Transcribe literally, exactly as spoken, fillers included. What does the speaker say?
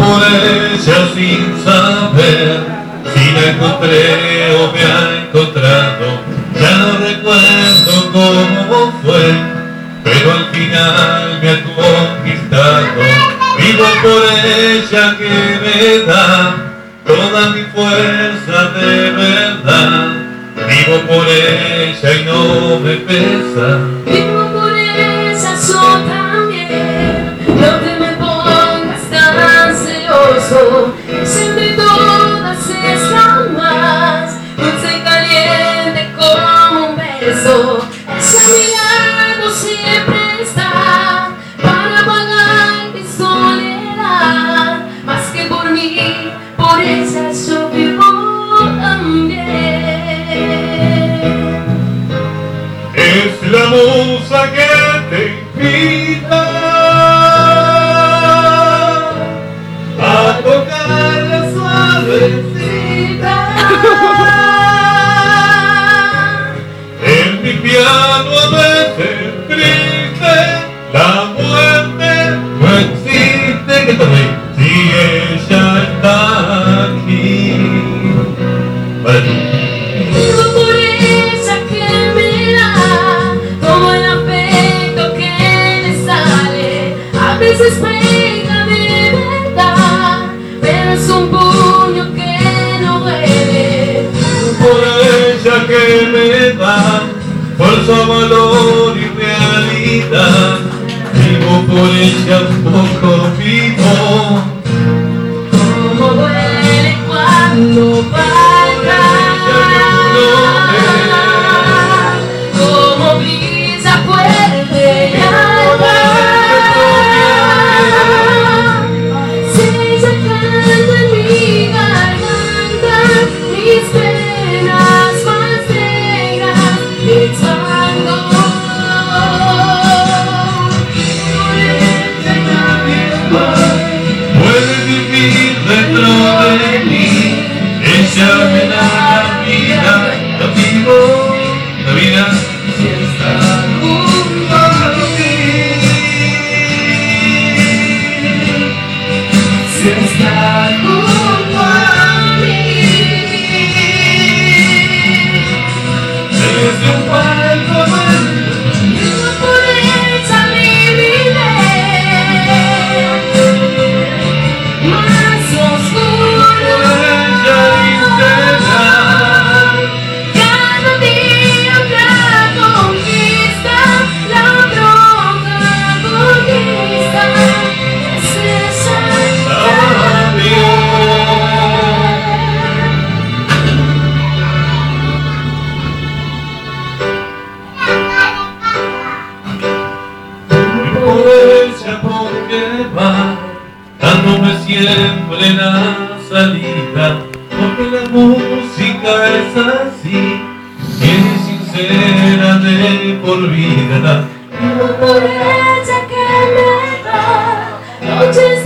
por ella sin saber si la encontré o me ha encontrado. Ya no recuerdo cómo fue, pero al final me ha conquistado. Vivo por ella que me da toda mi fuerza de verdad. Vivo por ella y no me pesa. Vivo por ella yo también. No te me pongas tan celoso. Siempre todas están más dulce y caliente como un beso. Ella a mi lado siempre está para apagar mi soledad. Más que por mí, por ella yo vivo también. Es la musa que te invita a tocar la suavecita. En mi piano a veces triste, la muerte no existe. ¿Qué tal ahí? Si ella está aquí. Vale tú. Vivo por ella que me da todo el afecto que le sale. A veces pega de verdad, pero es un puño que no duele. Por ella que me da fuerza, valor y realidad. Vivo por ella un poco vivo. Como duele cuando falta, como brisa fuerte y alta. Si ella canta en mi garganta, mis penas más negras, mi tango. Puede vivir dentro de mí. Ella me da la vida, la vivo, la vida. Si está junto a mí, si está junto a mí, Desde un palco vivo por ella viviré. Más oscuro, cada día otra conquista, la droga conquista, es ella también. por ella porque va dándome siempre la salida, porque la música es así, es sincera de por vida. Vivo por ella que me da noches